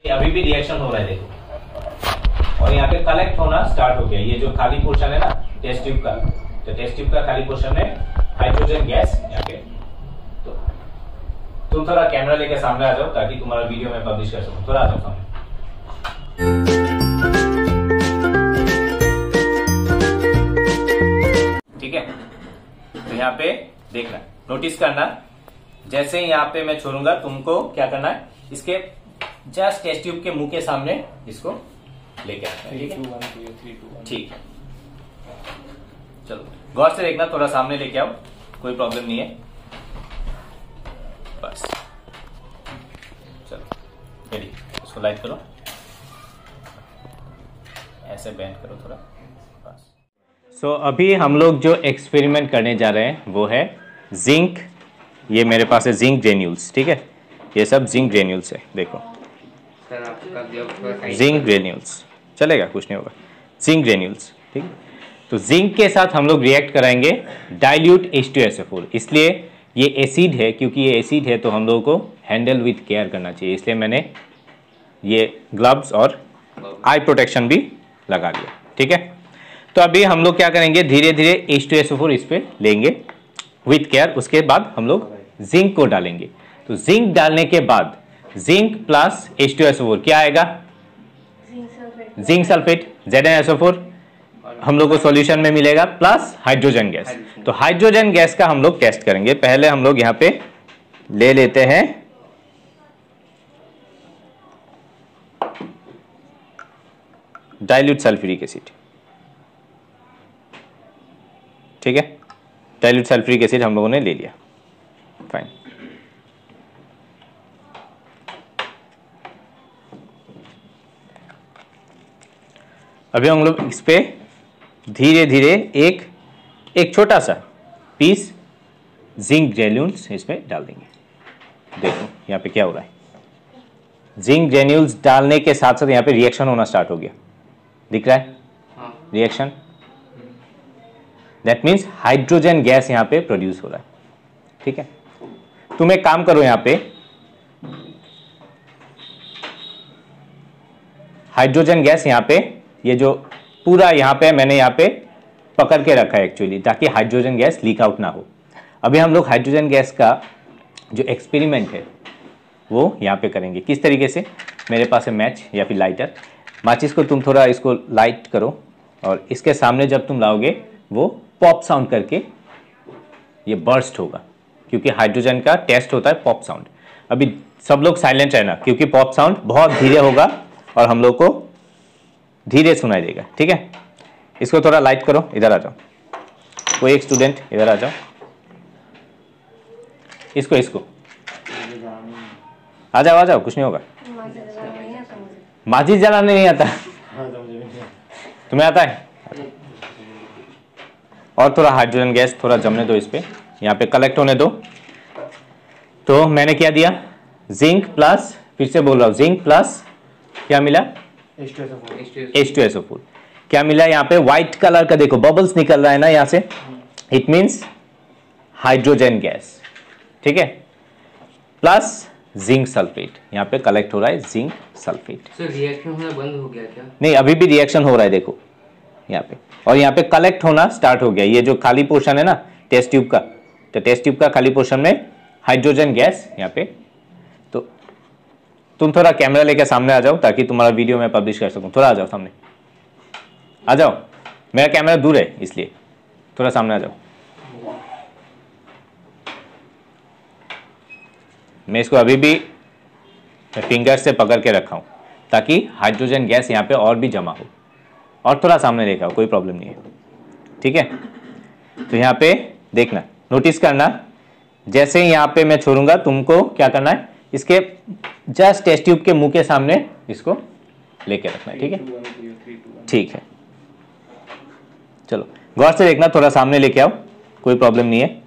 अभी भी रिएक्शन हो रहा है देखो, और यहाँ पे कलेक्ट होना स्टार्ट हो गया। ये जो खाली पोर्शन है ना टेस्ट ट्यूब का, तो टेस्ट ट्यूब का खाली पोर्शन में हाइड्रोजन गैस यहाँ पे। तो तुम थोड़ा कैमरा लेके सामने आ जाओ ताकि तुम्हारा वीडियो में पब्लिश कर सकूं। थोड़ा आ जाओ सामने। ठीक है, तो यहाँ पे देखना, नोटिस करना, जैसे ही यहाँ पे मैं छोड़ूंगा तुमको क्या करना है, इसके जस्ट टेस्ट ट्यूब के मुंह के सामने इसको लेके आना है। ठीक है, चलो गौर से देखना, थोड़ा सामने लेके आओ, कोई प्रॉब्लम नहीं है। बस चलो रेडी, इसको लाइट करो, ऐसे बेंड करो थोड़ा। बस सो अभी हम लोग जो एक्सपेरिमेंट करने जा रहे हैं वो है जिंक। ये मेरे पास है जिंक ग्रेन्यूल्स, ठीक है, ये सब जिंक ग्रेन्यूल्स है। देखो सर आपका जिंक ग्रेन्यूल्स चलेगा, कुछ नहीं होगा, जिंक ग्रेन्यूल्स। ठीक, तो जिंक के साथ हम लोग रिएक्ट कराएंगे डाइल्यूट H2SO4। इसलिए ये एसिड है, क्योंकि ये एसिड है तो हम लोगों को हैंडल विथ केयर करना चाहिए, इसलिए मैंने ये ग्लव्स और आई प्रोटेक्शन भी लगा लिया। ठीक है, तो अभी हम लोग क्या करेंगे, धीरे धीरे H2SO4 इस पे लेंगे विथ केयर। उसके बाद हम लोग जिंक को डालेंगे। तो जिंक डालने के बाद जिंक प्लस H2SO4 क्या आएगा, जिंक सल्फेट ZnSO4 हम लोग को सॉल्यूशन में मिलेगा, प्लस हाइड्रोजन गैस। तो हाइड्रोजन गैस का हम लोग टेस्ट करेंगे। पहले हम लोग यहाँ पे ले लेते हैं डाइल्यूट सल्फ्यूरिक एसिड। ठीक है, डाइल्यूट सल्फ्यूरिक एसिड हम लोगों ने ले लिया, फाइन। अभी हम लोग इस पे धीरे धीरे एक छोटा सा पीस जिंक ग्रेन्यूल्स इसमें डाल देंगे। देखो यहाँ पे क्या हो रहा है, जिंक ग्रेन्यूल्स डालने के साथ साथ यहाँ पे रिएक्शन होना स्टार्ट हो गया, दिख रहा है reaction. That means hydrogen gas यहाँ पे प्रोड्यूस हो रहा है। ठीक है, तुम एक काम करो, यहाँ पे हाइड्रोजन गैस यहाँ पे, ये जो पूरा यहाँ पे मैंने यहाँ पे पकड़ के रखा है एक्चुअली, ताकि हाइड्रोजन गैस लीक आउट ना हो। अभी हम लोग हाइड्रोजन गैस का जो एक्सपेरिमेंट है वो यहाँ पे करेंगे। किस तरीके से, मेरे पास है मैच या फिर लाइटर। माचिस को तुम थोड़ा इसको लाइट करो और इसके सामने जब तुम लाओगे वो पॉप साउंड करके ये बर्स्ट होगा, क्योंकि हाइड्रोजन का टेस्ट होता है पॉप साउंड। अभी सब लोग साइलेंट रहना, क्योंकि पॉप साउंड बहुत धीरे होगा और हम लोग को धीरे सुनाई देगा। ठीक है, इसको थोड़ा लाइट करो, इधर आ जाओ, कोई एक स्टूडेंट इधर आ जाओ, इसको आ जाओ, कुछ नहीं होगा। माचिस जलाने नहीं आता, तुम्हें आता है? और थोड़ा हाइड्रोजन गैस थोड़ा जमने दो, इस पे यहाँ पे कलेक्ट होने दो। तो मैंने क्या दिया, जिंक प्लस, फिर से बोल रहा हूँ, जिंक प्लस क्या मिला, H2SO4। क्या मिला यहाँ पे, व्हाइट कलर का देखो बबल्स निकल रहा है ना यहाँ से, इट मींस हाइड्रोजन गैस। ठीक है, प्लस जिंक सल्फेट यहाँ पे कलेक्ट हो रहा है, जिंक सल्फेट। सर रिएक्शन होना बंद हो गया क्या? नहीं, अभी भी रिएक्शन हो रहा है देखो यहाँ पे, और यहाँ पे कलेक्ट होना स्टार्ट हो गया। ये जो खाली पोर्शन है ना टेस्ट ट्यूब का, तो टेस्ट ट्यूब का खाली पोर्शन में हाइड्रोजन गैस यहाँ पे। तो तुम थोड़ा कैमरा लेकर सामने आ जाओ ताकि तुम्हारा वीडियो मैं पब्लिश कर सकूं। थोड़ा आ जाओ सामने, आ जाओ, मेरा कैमरा दूर है इसलिए थोड़ा सामने आ जाओ। मैं इसको अभी भी फिंगर से पकड़ के रखा हूं ताकि हाइड्रोजन गैस यहाँ पे और भी जमा हो, और थोड़ा सामने लेकर आओ, कोई प्रॉब्लम नहीं है। ठीक है, तो यहाँ पे देखना, नोटिस करना, जैसे ही यहाँ पे मैं छोड़ूंगा तुमको क्या करना है, इसके जस्ट टेस्ट ट्यूब के मुंह के सामने इसको लेके रखना है। ठीक है, ठीक है, चलो गौर से देखना, थोड़ा सामने लेके आओ, कोई प्रॉब्लम नहीं है।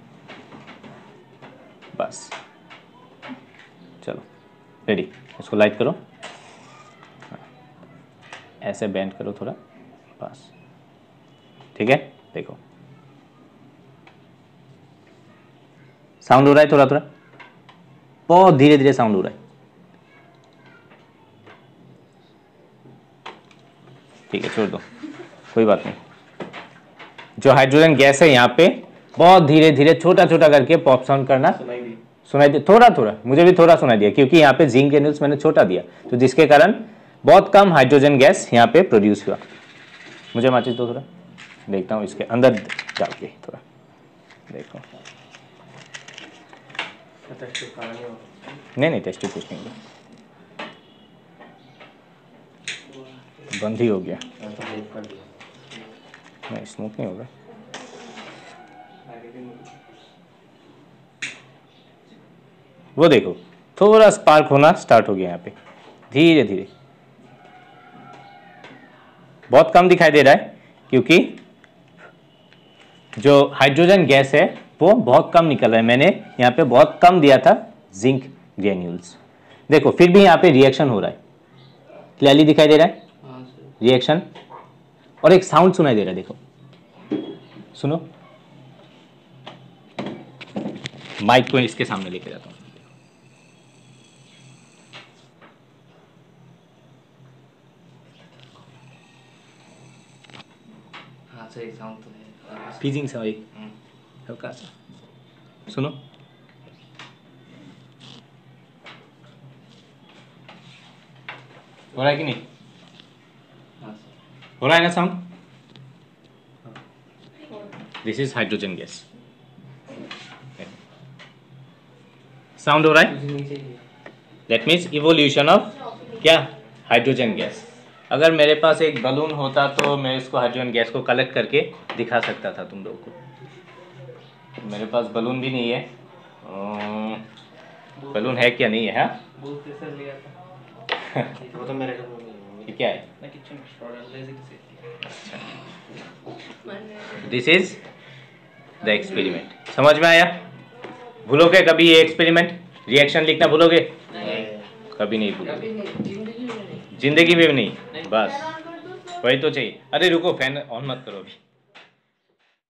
बस चलो रेडी, इसको लाइट करो, ऐसे बेंड करो थोड़ा, बस ठीक है। देखो साउंड हो रहा है, थोड़ा थोड़ा बहुत धीरे धीरे साउंड हो रहा है। ठीक है, छोड़ दो, कोई बात नहीं। जो हाइड्रोजन गैस है यहाँ पे बहुत धीरे धीरे छोटा छोटा करके पॉप साउंड करना सुनाई दे, थोड़ा थोड़ा, मुझे भी थोड़ा सुनाई दिया क्योंकि यहाँ पे जिंक ग्रेन्यूल्स मैंने छोटा दिया, तो जिसके कारण बहुत कम हाइड्रोजन गैस यहाँ पे प्रोड्यूस हुआ। मुझे माचिस दो थोड़ा, देखता हूँ इसके अंदर डाल के थोड़ा, देखो। नहीं टेस्ट कुछ नहीं, बंद ही हो गया, नहीं स्मोक नहीं होगा। वो देखो थोड़ा स्पार्क होना स्टार्ट हो गया यहाँ पे, धीरे धीरे, बहुत कम दिखाई दे रहा है क्योंकि जो हाइड्रोजन गैस है वो बहुत कम निकल रहा है। मैंने यहाँ पे बहुत कम दिया था जिंक ग्रेन्यूल्स। देखो फिर भी यहाँ पे रिएक्शन हो रहा है, क्लियरली दिखाई दे रहा है रिएक्शन, और एक साउंड सुनाई दे रहा है, देखो सुनो। माइक को इसके सामने लेके जाता हूँ। हाँ सही साउंड तो है, फीजिंग सा एक हल्का सा सुनो। हो रहा है कि नहीं? हाँ हो रहा है ना sound? This is hydrogen gas, sound हो रहा है। दैट मीन्स इवोल्यूशन ऑफ क्या, हाइड्रोजन गैस। अगर मेरे पास एक बलून होता तो मैं इसको हाइड्रोजन गैस को कलेक्ट करके दिखा सकता था तुम लोगों को। मेरे पास बलून भी नहीं है, बलून है क्या नहीं है? हाँ वो तो मेरे घर में नहीं ये क्या है? मैं किचन प्रोडक्ट ले सकते हैं। This is the experiment. समझ में आया? भूलोगे कभी ये एक्सपेरिमेंट? रिएक्शन लिखना भूलोगे? कभी नहीं भूलोगे, जिंदगी में भी नहीं। बस वही तो चाहिए। अरे रुको, फैन ऑन मत करो अभी।